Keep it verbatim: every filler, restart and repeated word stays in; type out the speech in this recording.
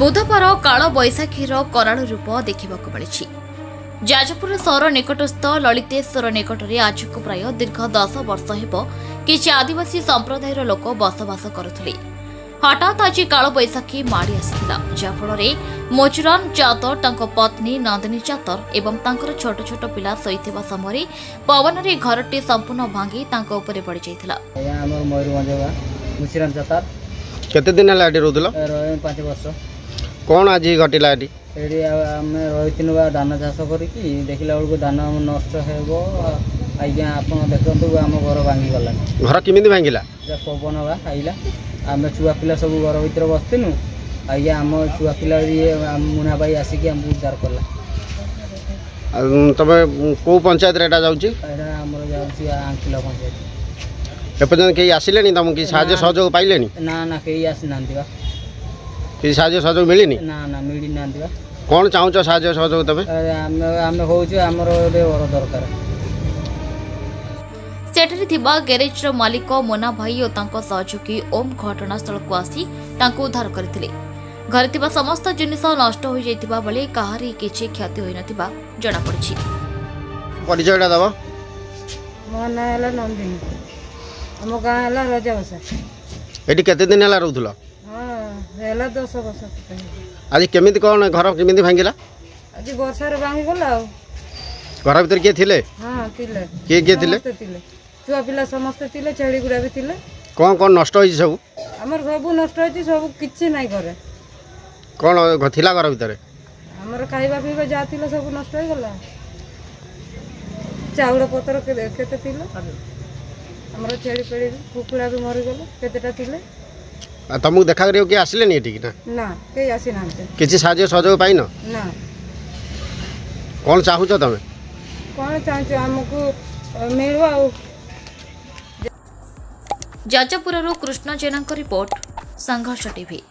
बुधवार काल बैशाखीर कराल रूप देखा मिली। जाजपुर सहर निकटस्थ ललितेश्वर निकट में आज को प्राय दीर्घ दस वर्ष हो किसी आदिवासी संप्रदायर लोक बसवास करुले। हठात आज काल बैशाखी माड़ी आसाला जहाँफल मोचुरान चातर तांको पत्नी नंदिनी चातर एवं तांकर छोट छोट पिला शोइथिबा समय पवन रे घरटी संपूर्ण भांगी तांको उपरे पड़ जाइथिला। केते दिन लाडी रोदला पाँच वर्ष कौन आज घटिला एटी एडी आमे रहितिनु बा धान चाष करिकि देखिला बेलको धान नष्ट हेबो आज्ञा आपण देखंतु आम घर भांगी गला। घर किमिति भांगिला पवन बा आइला आमे छुआ पिला सब घर भीतर बसतिनु आज्ञा आम छुआ पिला मुना भाई आसिक आम उद्धार कला। तबे को पंचायत रे एटा जाउची एटा हमर जाउची आंकिला पंचायत एपर्यंत केही आसिलेनी तम कि साहाय्य सहयोग पाइलेनी ना ना केही आसी नांती बा कि साहाय्य सहयोग मिलिनी ना ना मिली नांती बा कोन चाहूच साहाय्य सहयोग तबे आमे आमे होउची हमर ओडे घर दरकार। सेठरी थिबा गैरेज रो मालिक मोना भाई और तांको सहयोगी ओम घटनास्थल को आसी तांको उद्धार करथिले। घर थिबा समस्त जिनिस नष्ट हो जाइतिबा बेले काहारी किछि क्षति होई नथिबा जणा पड़छि। परिचयटा दबा मो ना हला नंदिनी हम गाँ हला राजा बसा एटी केते दिन हला रहउथलो हां हला दस वर्ष आज केमिति कोन घर केमिति भांगिला आज वर्षा रे भांगी गला घर भीतर के थिले हां थिले के के थिले छुआ पिला समस्त थिले छेड़ी गुड़ा भी थिले कोन कोन नष्ट होई सब हमर सब नष्ट होई सब किछि नाही करे कोन थिला घर भीतर हमर खाइबा पीबा जा थिले सब नष्ट हो गला। चाउड़ पतर केते थिले हमर छेड़ी पेड़ी कुकुड़ा भी मरि गले केतेटा थिले तुमको देखा करियो के आसिले नहीं ठीक ना ना के आसी नांते किछि साहाय्य सहयोग पाइन ना कोन चाहूच तमे कोन चाहछ हमको मिलवा। Jajpur Krishna Jena report Sangharsh TV.